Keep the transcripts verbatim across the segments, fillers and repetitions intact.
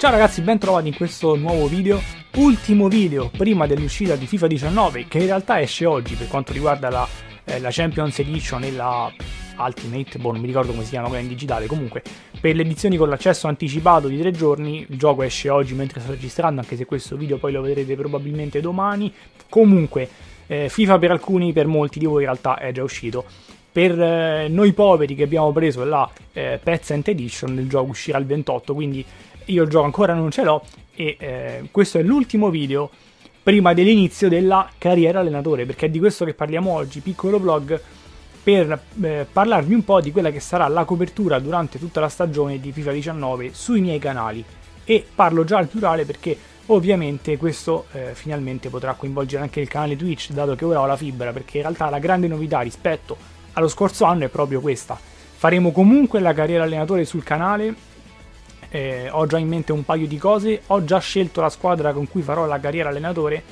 Ciao ragazzi, ben trovati in questo nuovo video, ultimo video prima dell'uscita di FIFA diciannove, che in realtà esce oggi per quanto riguarda la, eh, la Champions Edition e la Ultimate, boh non mi ricordo come si chiama quella in digitale. Comunque per le edizioni con l'accesso anticipato di tre giorni, il gioco esce oggi mentre sto registrando, anche se questo video poi lo vedrete probabilmente domani. Comunque eh, FIFA per alcuni, per molti di voi in realtà è già uscito. Per eh, noi poveri che abbiamo preso la eh, Peasant Edition, il gioco uscirà il ventotto, quindi io il gioco ancora non ce l'ho e eh, questo è l'ultimo video prima dell'inizio della carriera allenatore, perché è di questo che parliamo oggi, piccolo vlog per eh, parlarvi un po' di quella che sarà la copertura durante tutta la stagione di FIFA diciannove sui miei canali. E parlo già al plurale perché ovviamente questo eh, finalmente potrà coinvolgere anche il canale Twitch, dato che ora ho la fibra, perché in realtà la grande novità rispetto allo scorso anno è proprio questa: faremo comunque la carriera allenatore sul canale. Eh, ho già in mente un paio di cose, ho già scelto la squadra con cui farò la carriera allenatore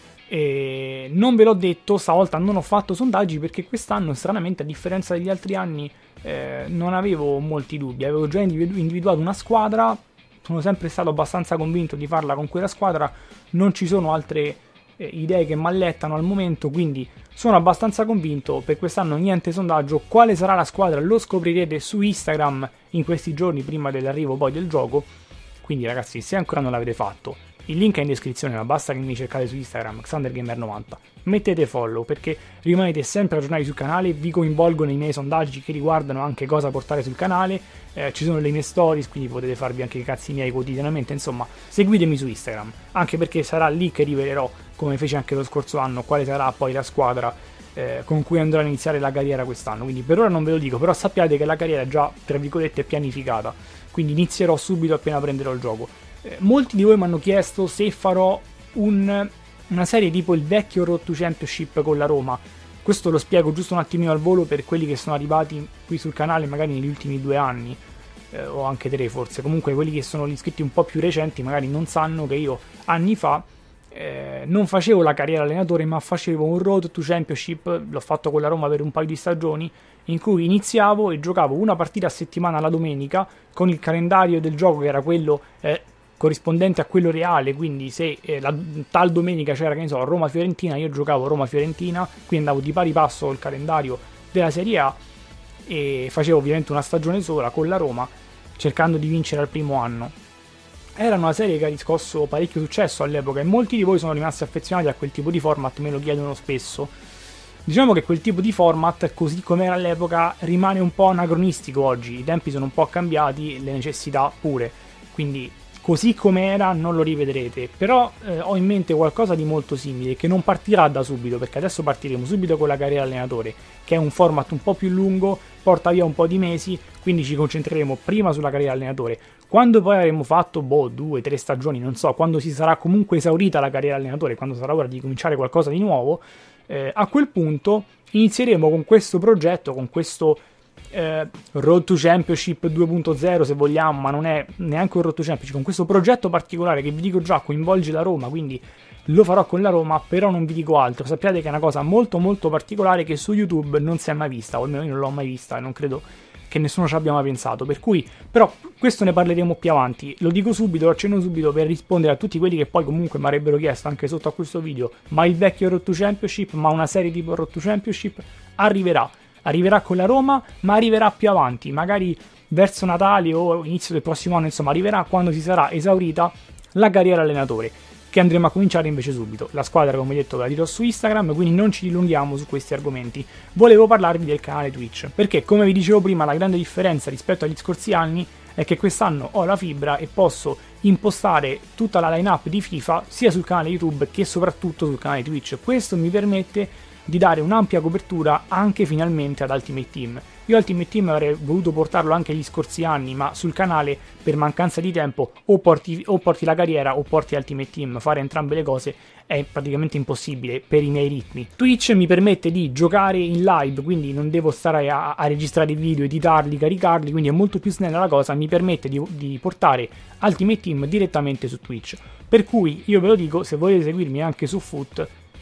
e non ve l'ho detto, stavolta non ho fatto sondaggi perché quest'anno stranamente, a differenza degli altri anni, eh, non avevo molti dubbi, avevo già individu- individuato una squadra, sono sempre stato abbastanza convinto di farla con quella squadra, non ci sono altre eh, idee che mi allettano al momento, quindi sono abbastanza convinto. Per quest'anno niente sondaggio, quale sarà la squadra lo scoprirete su Instagram in questi giorni prima dell'arrivo poi del gioco. Quindi ragazzi, se ancora non l'avete fatto, il link è in descrizione, ma basta che mi cercate su Instagram, XanderGamer novanta, mettete follow perché rimanete sempre aggiornati sul canale, vi coinvolgo nei miei sondaggi che riguardano anche cosa portare sul canale, eh, ci sono le mie stories, quindi potete farvi anche i cazzi miei quotidianamente, insomma seguitemi su Instagram, anche perché sarà lì che rivelerò, come fece anche lo scorso anno, quale sarà poi la squadra eh, con cui andrò a iniziare la carriera quest'anno. Quindi per ora non ve lo dico, però sappiate che la carriera è già, tra virgolette, pianificata, quindi inizierò subito appena prenderò il gioco. Eh, molti di voi mi hanno chiesto se farò un, una serie tipo il vecchio Road to Championship con la Roma. Questo lo spiego giusto un attimino al volo per quelli che sono arrivati qui sul canale magari negli ultimi due anni, eh, o anche tre forse. Comunque quelli che sono iscritti un po' più recenti magari non sanno che io anni fa eh, non facevo la carriera allenatore, ma facevo un Road to Championship, l'ho fatto con la Roma per un paio di stagioni, in cui iniziavo e giocavo una partita a settimana la domenica con il calendario del gioco che era quello eh, corrispondente a quello reale, quindi se eh, la tal domenica c'era, che ne so, Roma-Fiorentina, io giocavo Roma-Fiorentina, quindi andavo di pari passo col calendario della Serie A e facevo ovviamente una stagione sola con la Roma cercando di vincere al primo anno. Era una serie che ha riscosso parecchio successo all'epoca e molti di voi sono rimasti affezionati a quel tipo di format, me lo chiedono spesso. Diciamo che quel tipo di format, così come era all'epoca, rimane un po' anacronistico oggi, i tempi sono un po' cambiati, le necessità pure, quindi così come era non lo rivedrete, però eh, ho in mente qualcosa di molto simile che non partirà da subito, perché adesso partiremo subito con la carriera allenatore, che è un format un po' più lungo, porta via un po' di mesi, quindi ci concentreremo prima sulla carriera allenatore. Quando poi avremo fatto boh, due, tre stagioni, non so, quando si sarà comunque esaurita la carriera allenatore, quando sarà ora di cominciare qualcosa di nuovo, eh, a quel punto inizieremo con questo progetto, con questo Eh, Road to Championship due punto zero se vogliamo, ma non è neanche un Road to Championship, con questo progetto particolare che vi dico già coinvolge la Roma, quindi lo farò con la Roma, però non vi dico altro. Sappiate che è una cosa molto molto particolare che su YouTube non si è mai vista, o almeno io non l'ho mai vista e non credo che nessuno ci abbia mai pensato, per cui però questo ne parleremo più avanti. Lo dico subito, lo accenno subito per rispondere a tutti quelli che poi comunque mi avrebbero chiesto anche sotto a questo video: ma il vecchio Road to Championship, ma una serie tipo Road to Championship? Arriverà Arriverà con la Roma, ma arriverà più avanti, magari verso Natale o inizio del prossimo anno, insomma arriverà quando si sarà esaurita la carriera allenatore, che andremo a cominciare invece subito. La squadra, come detto, ve la dirò su Instagram, quindi non ci dilunghiamo su questi argomenti. Volevo parlarvi del canale Twitch, perché come vi dicevo prima, la grande differenza rispetto agli scorsi anni è che quest'anno ho la fibra e posso impostare tutta la line-up di FIFA sia sul canale YouTube che soprattutto sul canale Twitch. Questo mi permette di dare un'ampia copertura anche finalmente ad Ultimate Team. Io Ultimate Team avrei voluto portarlo anche gli scorsi anni, ma sul canale per mancanza di tempo o porti, o porti la carriera o porti Ultimate Team. Fare entrambe le cose è praticamente impossibile per i miei ritmi. Twitch mi permette di giocare in live, quindi non devo stare a, a registrare video, editarli, caricarli, quindi è molto più snella la cosa, mi permette di, di portare Ultimate Team direttamente su Twitch. Per cui io ve lo dico, se volete seguirmi anche su Foot,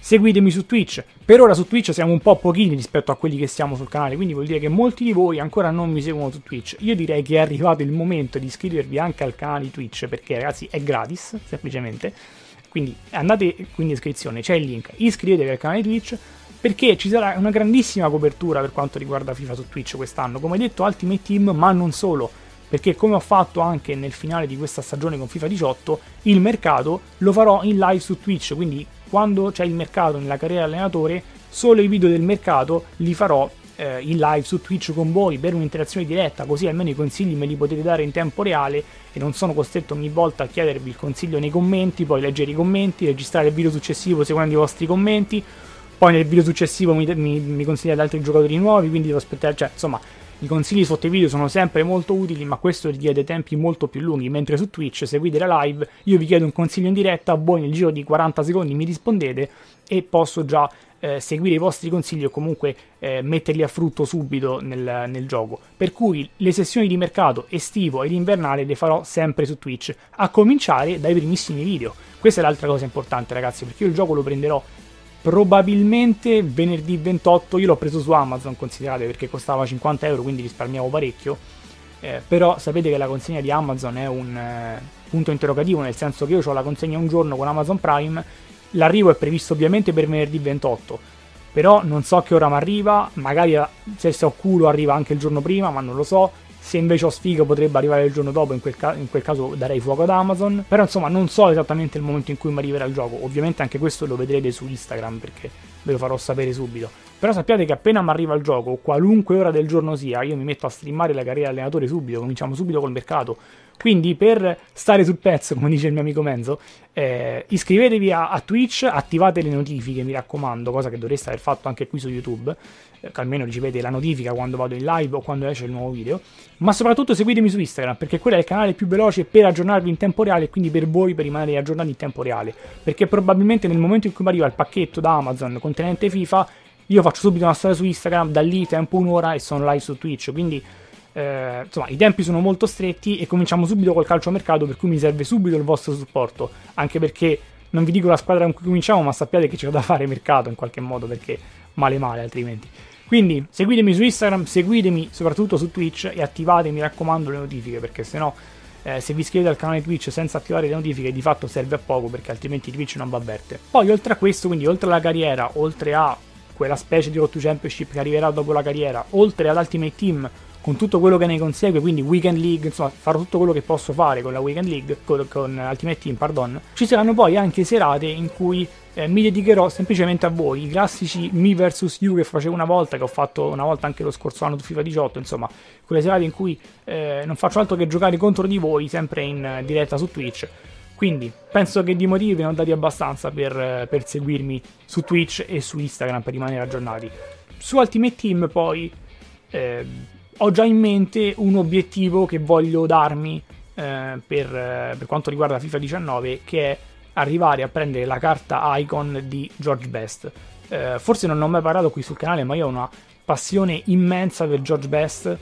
seguitemi su Twitch. Per ora su Twitch siamo un po' pochini rispetto a quelli che siamo sul canale, quindi vuol dire che molti di voi ancora non mi seguono su Twitch. Io direi che è arrivato il momento di iscrivervi anche al canale di Twitch, perché ragazzi è gratis, semplicemente. Quindi andate qui in descrizione, c'è il link, iscrivetevi al canale Twitch, perché ci sarà una grandissima copertura per quanto riguarda FIFA su Twitch quest'anno. Come detto, Ultimate Team, ma non solo, perché come ho fatto anche nel finale di questa stagione con FIFA diciotto, il mercato lo farò in live su Twitch, quindi quando c'è il mercato nella carriera allenatore, solo i video del mercato li farò eh, in live su Twitch con voi per un'interazione diretta, così almeno i consigli me li potete dare in tempo reale e non sono costretto ogni volta a chiedervi il consiglio nei commenti, poi leggere i commenti, registrare il video successivo seguendo i vostri commenti, poi nel video successivo mi, mi, mi consigliate altri giocatori nuovi, quindi devo aspettare, cioè insomma i consigli sotto i video sono sempre molto utili, ma questo richiede tempi molto più lunghi, mentre su Twitch seguite la live, io vi chiedo un consiglio in diretta, voi nel giro di quaranta secondi mi rispondete e posso già eh, seguire i vostri consigli o comunque eh, metterli a frutto subito nel, nel gioco. Per cui le sessioni di mercato estivo ed invernale le farò sempre su Twitch, a cominciare dai primissimi video. Questa è l'altra cosa importante ragazzi, perché io il gioco lo prenderò probabilmente venerdì ventotto, io l'ho preso su Amazon, considerate, perché costava cinquanta euro, quindi risparmiavo parecchio, eh, però sapete che la consegna di Amazon è un eh, punto interrogativo, nel senso che io ho la consegna un giorno con Amazon Prime, l'arrivo è previsto ovviamente per venerdì ventotto, però non so che ora mi arriva, magari se ho culo arriva anche il giorno prima, ma non lo so. Se invece ho sfiga potrebbe arrivare il giorno dopo, in quel, ca- in quel caso darei fuoco ad Amazon. Però insomma non so esattamente il momento in cui mi arriverà il gioco. Ovviamente anche questo lo vedrete su Instagram perché ve lo farò sapere subito. Però sappiate che appena mi arriva il gioco, qualunque ora del giorno sia, io mi metto a streamare la carriera allenatore subito, cominciamo subito col mercato. Quindi per stare sul pezzo, come dice il mio amico Menzo, eh, iscrivetevi a, a Twitch, attivate le notifiche, mi raccomando, cosa che dovreste aver fatto anche qui su YouTube, eh, che almeno ricevete la notifica quando vado in live o quando esce il nuovo video, ma soprattutto seguitemi su Instagram, perché quello è il canale più veloce per aggiornarvi in tempo reale e quindi per voi per rimanere aggiornati in tempo reale, perché probabilmente nel momento in cui mi arriva il pacchetto da Amazon contenente FIFA, io faccio subito una storia su Instagram, da lì tempo un'ora e sono live su Twitch, quindi Eh, insomma i tempi sono molto stretti e cominciamo subito col calciomercato, per cui mi serve subito il vostro supporto, anche perché non vi dico la squadra con cui cominciamo, ma sappiate che c'è da fare mercato in qualche modo, perché male male altrimenti. Quindi seguitemi su Instagram, seguitemi soprattutto su Twitch e attivate, mi raccomando, le notifiche, perché sennò eh, se vi iscrivete al canale Twitch senza attivare le notifiche di fatto serve a poco, perché altrimenti Twitch non va avverte. Poi oltre a questo, quindi oltre alla carriera, oltre a quella specie di Road to Championship che arriverà dopo la carriera, oltre ad Ultimate Team con tutto quello che ne consegue, quindi Weekend League, insomma farò tutto quello che posso fare con la Weekend League, con, con Ultimate Team, pardon. Ci saranno poi anche serate in cui eh, mi dedicherò semplicemente a voi, i classici Me versus You che facevo una volta, che ho fatto una volta anche lo scorso anno su FIFA diciotto, insomma quelle serate in cui eh, non faccio altro che giocare contro di voi, sempre in eh, diretta su Twitch. Quindi penso che di motivi ne ho dati abbastanza per, eh, per seguirmi su Twitch e su Instagram per rimanere aggiornati. Su Ultimate Team poi eh, ho già in mente un obiettivo che voglio darmi eh, per, eh, per quanto riguarda FIFA diciannove, che è arrivare a prendere la carta Icon di George Best. Eh, forse non ne ho mai parlato qui sul canale, ma io ho una passione immensa per George Best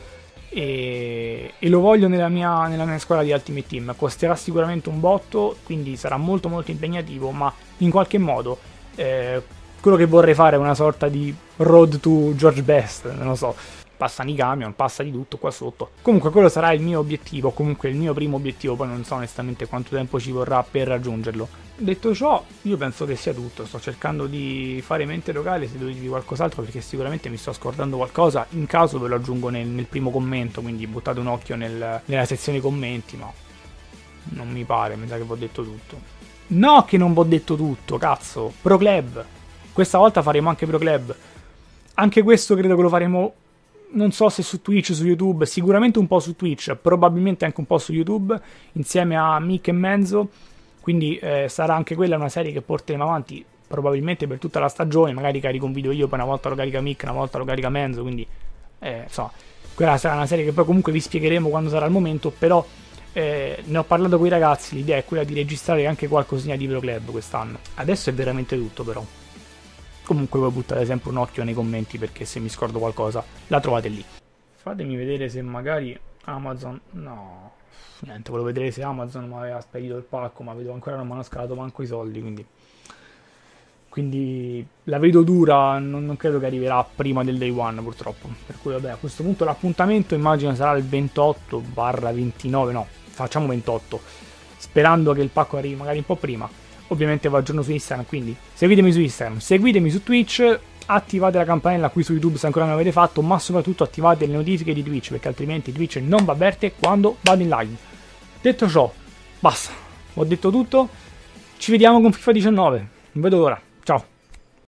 e, e lo voglio nella mia, nella mia squadra di Ultimate Team. Costerà sicuramente un botto, quindi sarà molto molto impegnativo, ma in qualche modo eh, quello che vorrei fare è una sorta di road to George Best, non lo so. Passano i camion, passa di tutto qua sotto. Comunque quello sarà il mio obiettivo, comunque il mio primo obiettivo, poi non so onestamente quanto tempo ci vorrà per raggiungerlo. Detto ciò, io penso che sia tutto, sto cercando di fare mente locale se devo dirvi qualcos'altro, perché sicuramente mi sto scordando qualcosa, in caso ve lo aggiungo nel, nel primo commento, quindi buttate un occhio nel, nella sezione commenti, ma non mi pare, mi sa che vi ho detto tutto. No che non vi ho detto tutto, cazzo, Pro Club, questa volta faremo anche Pro Club, anche questo credo che lo faremo. Non so se su Twitch, su YouTube, sicuramente un po' su Twitch, probabilmente anche un po' su YouTube, insieme a Mick e Menzo, quindi eh, sarà anche quella una serie che porteremo avanti probabilmente per tutta la stagione, magari carico un video io, poi una volta lo carica Mick, una volta lo carica Menzo, quindi eh, insomma, quella sarà una serie che poi comunque vi spiegheremo quando sarà il momento, però eh, ne ho parlato con i ragazzi, l'idea è quella di registrare anche qualcosina di Pro Club quest'anno. Adesso è veramente tutto però. Comunque voi buttate sempre un occhio nei commenti, perché se mi scordo qualcosa la trovate lì. Fatemi vedere se magari Amazon... No, niente, volevo vedere se Amazon mi aveva spedito il pacco, ma vedo ancora non mi hanno scalato manco i soldi, quindi... quindi la vedo dura, non, non credo che arriverà prima del day one purtroppo, per cui vabbè, a questo punto l'appuntamento immagino sarà il ventotto ventinove, no, facciamo ventotto, sperando che il pacco arrivi magari un po' prima. Ovviamente vi aggiorno su Instagram, quindi seguitemi su Instagram, seguitemi su Twitch, attivate la campanella qui su YouTube se ancora non l'avete fatto, ma soprattutto attivate le notifiche di Twitch, perché altrimenti Twitch non va avverte quando vado in live. Detto ciò, basta, ho detto tutto, ci vediamo con FIFA diciannove, non vedo l'ora.